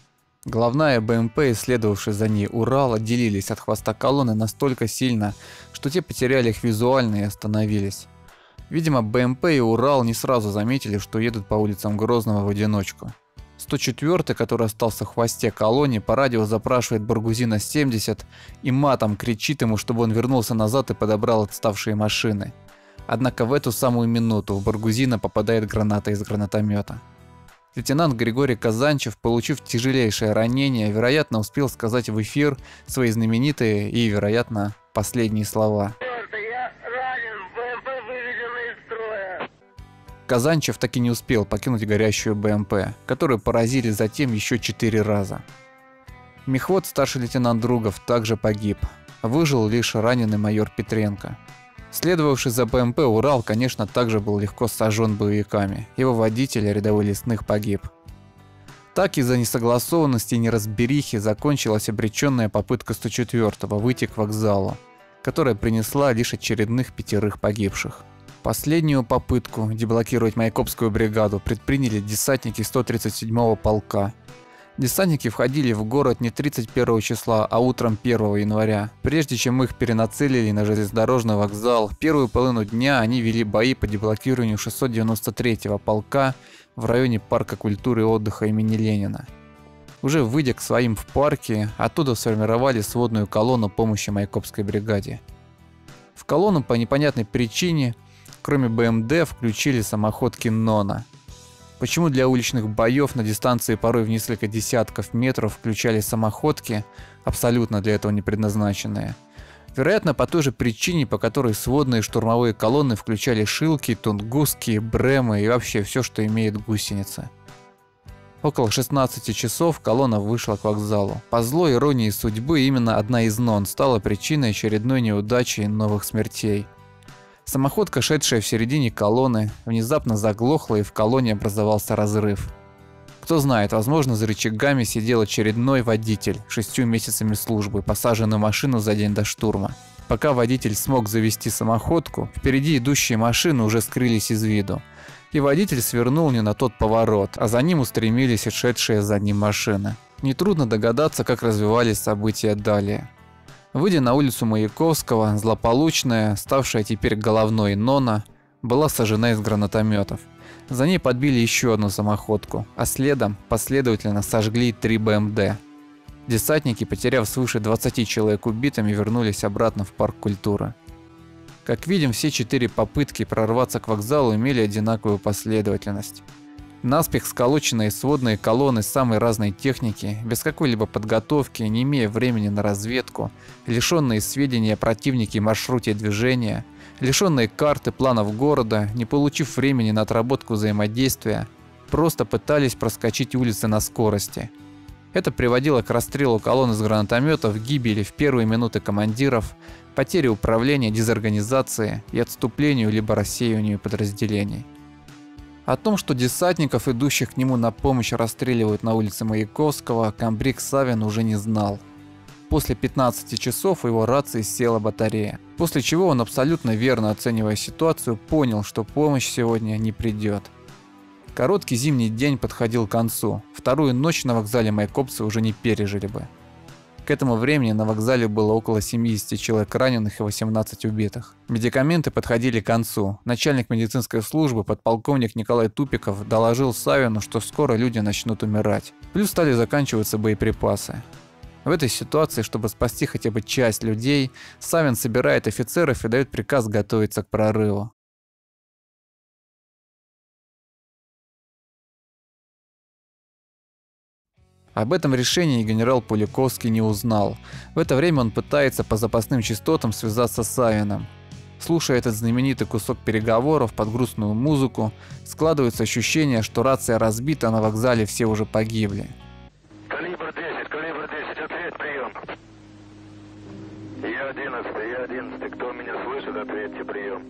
Speaker 1: Главная БМП и следовавший за ней Урал отделились от хвоста колонны настолько сильно, что те потеряли их визуально и остановились. Видимо, БМП и Урал не сразу заметили, что едут по улицам Грозного в одиночку. 104-й, который остался в хвосте колонны, по радио запрашивает Баргузина-70 и матом кричит ему, чтобы он вернулся назад и подобрал отставшие машины. Однако в эту самую минуту в Баргузина попадает граната из гранатомета. Лейтенант Григорий Казанчев, получив тяжелейшее ранение, вероятно, успел сказать в эфир свои знаменитые и, вероятно, последние слова. Казанчев так и не успел покинуть горящую БМП, которую поразили затем еще 4 раза. Мехвод старший лейтенант Другов также погиб. Выжил лишь раненый майор Петренко. Следовавший за БМП Урал, конечно, также был легко сожжен боевиками. Его водитель, рядовой Лесных, погиб. Так из-за несогласованности и неразберихи закончилась обреченная попытка 104-го выйти к вокзалу, которая принесла лишь очередных 5 погибших. Последнюю попытку деблокировать Майкопскую бригаду предприняли десантники 137-го полка. Десантники входили в город не 31 числа, а утром 1 января. Прежде чем их перенацелили на железнодорожный вокзал, первую половину дня они вели бои по деблокированию 693-го полка в районе парка культуры и отдыха имени Ленина. Уже выйдя к своим в парке, оттуда сформировали сводную колонну помощи Майкопской бригаде. В колонну по непонятной причине, кроме БМД, включили самоходки Нона. Почему для уличных боев на дистанции порой в несколько десятков метров включали самоходки, абсолютно для этого не предназначенные? Вероятно, по той же причине, по которой сводные штурмовые колонны включали шилки, тунгуски, бремы и вообще все, что имеет гусеницы. Около 16 часов колонна вышла к вокзалу. По злой иронии судьбы, именно одна из Нон стала причиной очередной неудачи и новых смертей. Самоходка, шедшая в середине колонны, внезапно заглохла, и в колонне образовался разрыв. Кто знает, возможно, за рычагами сидел очередной водитель, 6 месяцами службы, посаженный в машину за день до штурма. Пока водитель смог завести самоходку, впереди идущие машины уже скрылись из виду, и водитель свернул не на тот поворот, а за ним устремились и шедшие за ним машины. Нетрудно догадаться, как развивались события далее. Выйдя на улицу Маяковского, злополучная, ставшая теперь головной Нона, была сожжена из гранатометов. За ней подбили еще одну самоходку, а следом последовательно сожгли 3 БМД. Десантники, потеряв свыше 20 человек убитыми, вернулись обратно в парк культуры. Как видим, все 4 попытки прорваться к вокзалу имели одинаковую последовательность. Наспех сколоченные сводные колонны самой разной техники, без какой-либо подготовки, не имея времени на разведку, лишенные сведений о противнике и маршруте движения, лишенные карты, планов города, не получив времени на отработку взаимодействия, просто пытались проскочить улицы на скорости. Это приводило к расстрелу колонн из гранатометов, гибели в первые минуты командиров, потере управления, дезорганизации и отступлению либо рассеиванию подразделений. О том, что десантников, идущих к нему на помощь, расстреливают на улице Маяковского, комбриг Савин уже не знал. После 15 часов у его рации села батарея, после чего он, абсолютно верно оценивая ситуацию, понял, что помощь сегодня не придет. Короткий зимний день подходил к концу, вторую ночь на вокзале майкопцы уже не пережили бы. К этому времени на вокзале было около 70 человек раненых и 18 убитых. Медикаменты подходили к концу. Начальник медицинской службы, подполковник Николай Тупиков, доложил Савину, что скоро люди начнут умирать. Плюс стали заканчиваться боеприпасы. В этой ситуации, чтобы спасти хотя бы часть людей, Савин собирает офицеров и дает приказ готовиться к прорыву. Об этом решении генерал Пуликовский не узнал. В это время он пытается по запасным частотам связаться с Савиным. Слушая этот знаменитый кусок переговоров под грустную музыку, складывается ощущение, что рация разбита, а на вокзале все уже погибли.
Speaker 3: Калибр 10, ответь, прием. Я 11, кто меня слышит, ответьте, прием.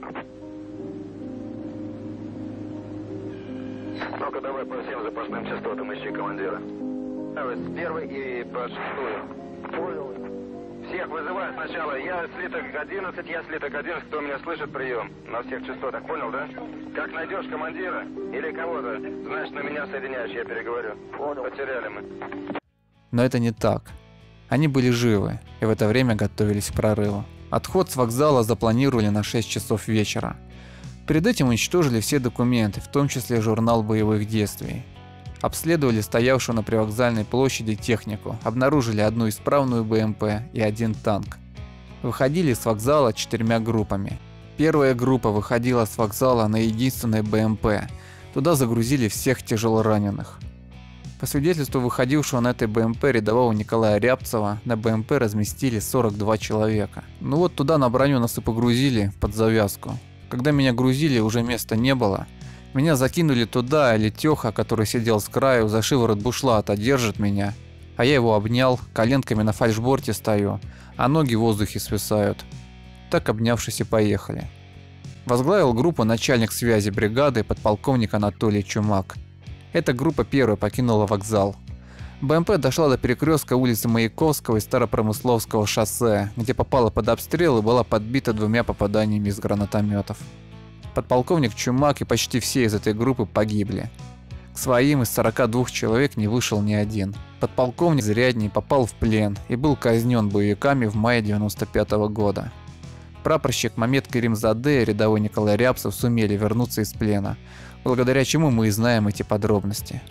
Speaker 3: Ну-ка давай по всем запасным частотам ищи командира. С первой и по шестую. Понял. Всех вызываю сначала. Я слиток 11, кто меня слышит, прием. На всех частотах, понял, да? Как найдешь командира или кого-то, значит на меня соединяешь, я переговорю. Понял. Потеряли мы.
Speaker 1: Но это не так. Они были живы и в это время готовились к прорыву. Отход с вокзала запланировали на 6 часов вечера. Перед этим уничтожили все документы, в том числе журнал боевых действий. Обследовали стоявшую на привокзальной площади технику, обнаружили одну исправную БМП и один танк. Выходили с вокзала 4 группами. Первая группа выходила с вокзала на единственной БМП. Туда загрузили всех тяжелораненых. По свидетельству выходившего на этой БМП рядового Николая Рябцева, на БМП разместили 42 человека. Ну вот туда на броню нас и погрузили под завязку. Когда меня грузили, уже места не было. Меня закинули туда, а Летеха, который сидел с краю, за шиворот бушлата, держит меня. А я его обнял, коленками на фальшборте стою, а ноги в воздухе свисают. Так, обнявшись, и поехали. Возглавил группу начальник связи бригады подполковник Анатолий Чумак. Эта группа первой покинула вокзал. БМП дошла до перекрестка улицы Маяковского и Старопромысловского шоссе, где попала под обстрел и была подбита 2 попаданиями из гранатометов. Подполковник Чумак и почти все из этой группы погибли. К своим из 42 человек не вышел ни один. Подполковник Зрядний попал в плен и был казнен боевиками в мае 1995 года. Прапорщик Мамед Керимзаде и рядовой Николай Рябцев сумели вернуться из плена, благодаря чему мы и знаем эти подробности.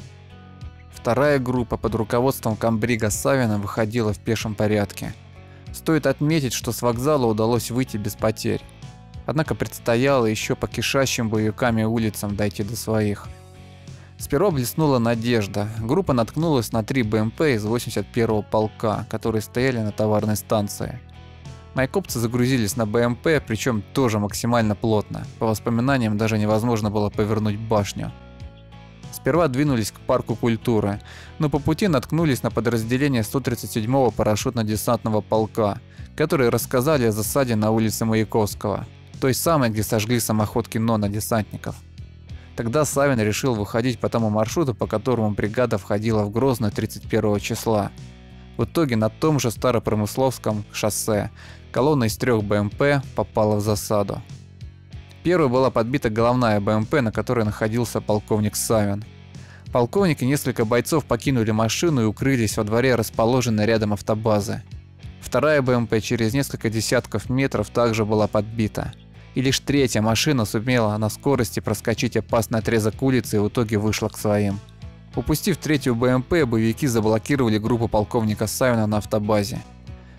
Speaker 1: Вторая группа под руководством комбрига Савина выходила в пешем порядке. Стоит отметить, что с вокзала удалось выйти без потерь. Однако предстояло еще по кишащим боевиками улицам дойти до своих. Сперва блеснула надежда. Группа наткнулась на 3 БМП из 81-го полка, которые стояли на товарной станции. Майкопцы загрузились на БМП, причем тоже максимально плотно. По воспоминаниям, даже невозможно было повернуть башню. Сперва двинулись к парку культуры, но по пути наткнулись на подразделение 137-го парашютно-десантного полка, которые рассказали о засаде на улице Маяковского, той самой, где сожгли самоход кино на десантников. Тогда Савин решил выходить по тому маршруту, по которому бригада входила в Грозный 31 числа. В итоге на том же Старопромысловском шоссе колонна из 3 БМП попала в засаду. Первой была подбита головная БМП, на которой находился полковник Савин. Полковник и несколько бойцов покинули машину и укрылись во дворе расположенной рядом автобазы. Вторая БМП через несколько десятков метров также была подбита. И лишь 3-я машина сумела на скорости проскочить опасный отрезок улицы и в итоге вышла к своим. Упустив 3-ю БМП, боевики заблокировали группу полковника Савина на автобазе.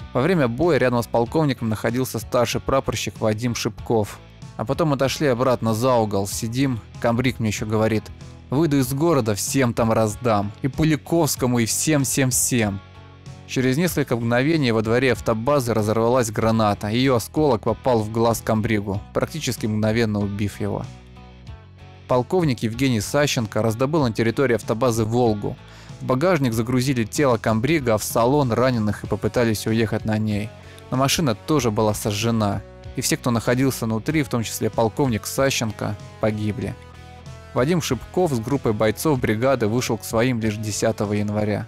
Speaker 1: Во время боя рядом с полковником находился старший прапорщик Вадим Шипков. А потом отошли обратно за угол, сидим, комбриг мне еще говорит: выйду из города, всем там раздам, и Пуликовскому, и всем. Через несколько мгновений во дворе автобазы разорвалась граната, и ее осколок попал в глаз комбригу, практически мгновенно убив его. Полковник Евгений Сащенко раздобыл на территории автобазы «Волгу». В багажник загрузили тело комбрига, а в салон раненых и попытались уехать на ней. Но машина тоже была сожжена, и все, кто находился внутри, в том числе полковник Сащенко, погибли. Вадим Шипков с группой бойцов бригады вышел к своим лишь 10 января.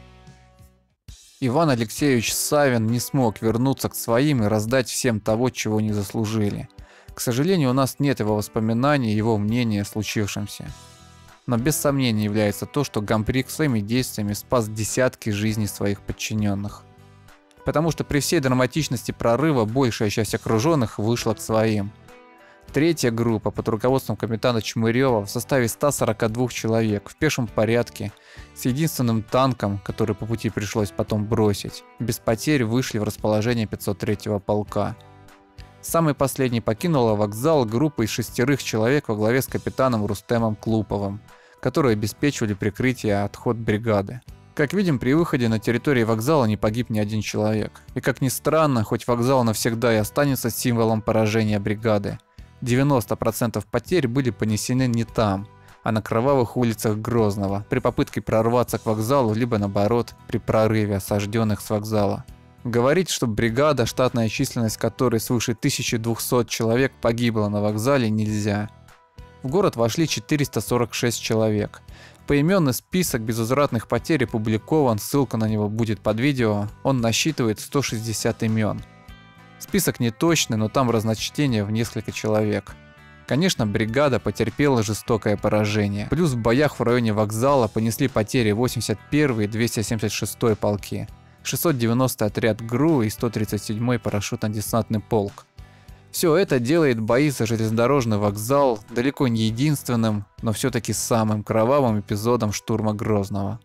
Speaker 1: Иван Алексеевич Савин не смог вернуться к своим и раздать всем того, чего не заслужили. К сожалению, у нас нет его воспоминаний и его мнения о случившемся. Но без сомнения является то, что комбриг своими действиями спас десятки жизней своих подчиненных. Потому что при всей драматичности прорыва большая часть окруженных вышла к своим. Третья группа под руководством капитана Чмырева в составе 142 человек в пешем порядке, с единственным танком, который по пути пришлось потом бросить, без потерь вышли в расположение 503-го полка. Самый последний покинула вокзал группа из 6 человек во главе с капитаном Рустемом Клуповым, которые обеспечивали прикрытие и отход бригады. Как видим, при выходе на территорию вокзала не погиб ни один человек. И как ни странно, хоть вокзал навсегда и останется символом поражения бригады, 90% потерь были понесены не там, а на кровавых улицах Грозного, при попытке прорваться к вокзалу, либо наоборот, при прорыве осажденных с вокзала. Говорить, что бригада, штатная численность которой свыше 1200 человек, погибла на вокзале, нельзя. В город вошли 446 человек. Поименный список безвозвратных потерь опубликован, ссылка на него будет под видео, он насчитывает 160 имен. Список неточный, но там разночтение в несколько человек. Конечно, бригада потерпела жестокое поражение. Плюс в боях в районе вокзала понесли потери 81-й и 276-й полки, 690-й отряд ГРУ и 137-й парашютно-десантный полк. Все это делает бои за железнодорожный вокзал далеко не единственным, но все-таки самым кровавым эпизодом штурма Грозного.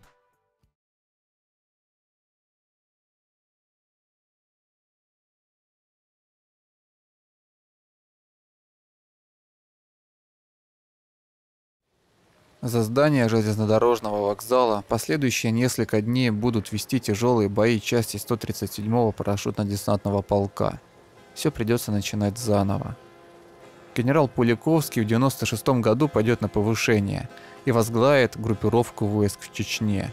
Speaker 1: За здание железнодорожного вокзала последующие несколько дней будут вести тяжелые бои части 137-го парашютно-десантного полка. Все придется начинать заново. Генерал Пуликовский в 1996 году пойдет на повышение и возглавит группировку войск в Чечне.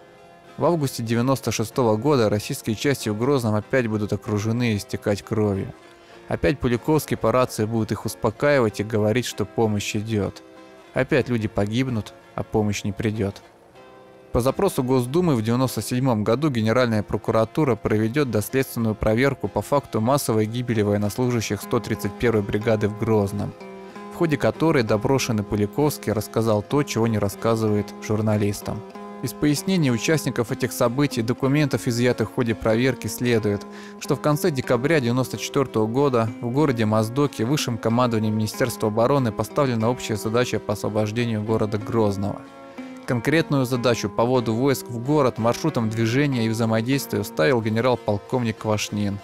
Speaker 1: В августе 1996 года российские части в Грозном опять будут окружены и истекать кровью. Опять Пуликовский по рации будет их успокаивать и говорить, что помощь идет. Опять люди погибнут, а помощь не придет. По запросу Госдумы в 1997 году Генеральная прокуратура проведет доследственную проверку по факту массовой гибели военнослужащих 131-й бригады в Грозном, в ходе которой допрошенный Пуликовский рассказал то, чего не рассказывает журналистам. Из пояснений участников этих событий и документов, изъятых в ходе проверки, следует, что в конце декабря 1994 года в городе Моздоке высшим командованием Министерства обороны поставлена общая задача по освобождению города Грозного. Конкретную задачу по вводу войск в город, маршрутам движения и взаимодействию ставил генерал-полковник Квашнин.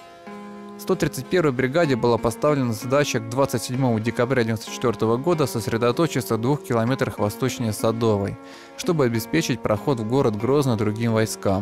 Speaker 1: 131-й бригаде была поставлена задача к 27 декабря 1994 года сосредоточиться в 2 километрах восточнее Садовой, чтобы обеспечить проход в город Грозный другим войскам.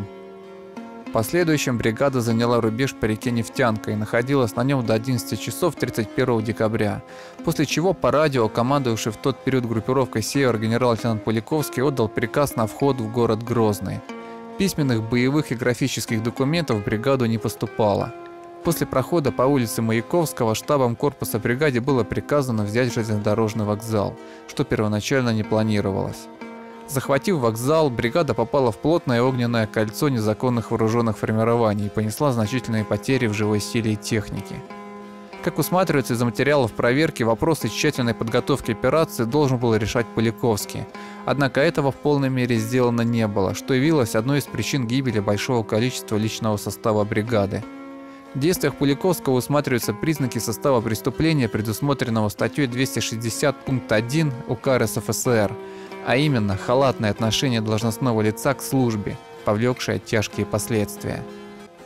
Speaker 1: В последующем бригада заняла рубеж по реке Нефтянка и находилась на нем до 11 часов 31 декабря, после чего по радио командовавший в тот период группировкой «Север» генерал-лейтенант Пуликовский отдал приказ на вход в город Грозный. Письменных, боевых и графических документов в бригаду не поступало. После прохода по улице Маяковского штабом корпуса бригаде было приказано взять железнодорожный вокзал, что первоначально не планировалось. Захватив вокзал, бригада попала в плотное огненное кольцо незаконных вооруженных формирований и понесла значительные потери в живой силе и технике. Как усматривается из материалов проверки, вопросы тщательной подготовки операции должен был решать Пуликовский. Однако этого в полной мере сделано не было, что явилось одной из причин гибели большого количества личного состава бригады. В действиях Пуликовского усматриваются признаки состава преступления, предусмотренного статьей 260 пункт 1 УК РСФСР, а именно халатное отношение должностного лица к службе, повлекшее тяжкие последствия.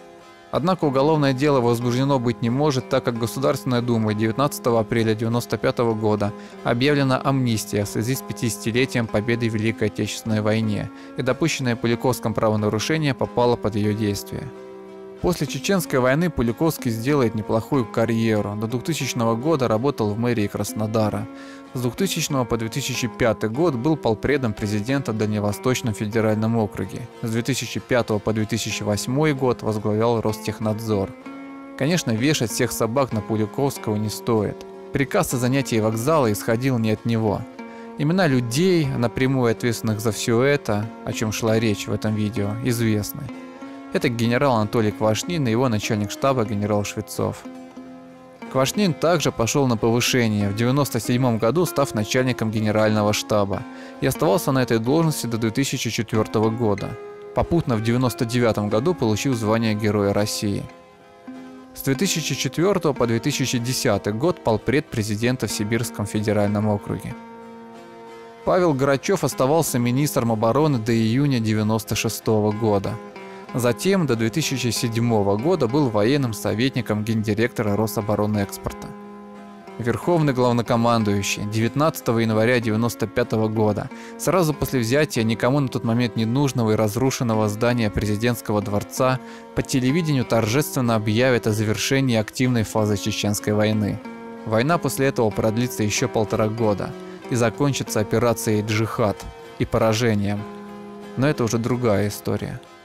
Speaker 1: Однако уголовное дело возбуждено быть не может, так как Государственной Думой 19 апреля 1995 года объявлена амнистия в связи с 50-летием победы в Великой Отечественной войне, и допущенное Пуликовским правонарушение попало под ее действие. После Чеченской войны Пуликовский сделает неплохую карьеру. До 2000 года работал в мэрии Краснодара. С 2000 по 2005 год был полпредом президента в Дальневосточном федеральном округе. С 2005 по 2008 год возглавлял Ростехнадзор. Конечно, вешать всех собак на Пуликовского не стоит. Приказ о занятии вокзала исходил не от него. Имена людей, напрямую ответственных за все это, о чем шла речь в этом видео, известны. Это генерал Анатолий Квашнин и его начальник штаба генерал Швецов. Квашнин также пошел на повышение, в 1997 году став начальником генерального штаба, и оставался на этой должности до 2004 года. Попутно в 1999 году получил звание Героя России. С 2004 по 2010 год полпред президента в Сибирском федеральном округе. Павел Грачев оставался министром обороны до июня 1996 года. Затем до 2007 года был военным советником гендиректора Рособоронэкспорта. Верховный главнокомандующий 19 января 1995 года, сразу после взятия никому на тот момент не нужного и разрушенного здания президентского дворца, по телевидению торжественно объявит о завершении активной фазы Чеченской войны. Война после этого продлится еще 1,5 года и закончится операцией «Джихад» и поражением. Но это уже другая история.